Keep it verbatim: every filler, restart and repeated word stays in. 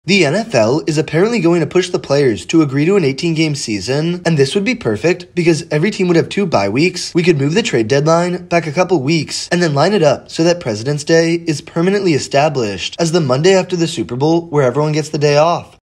The N F L is apparently going to push the players to agree to an eighteen game season, and this would be perfect because every team would have two bye weeks. We could move the trade deadline back a couple weeks and then line it up so that President's Day is permanently established as the Monday after the Super Bowl where everyone gets the day off.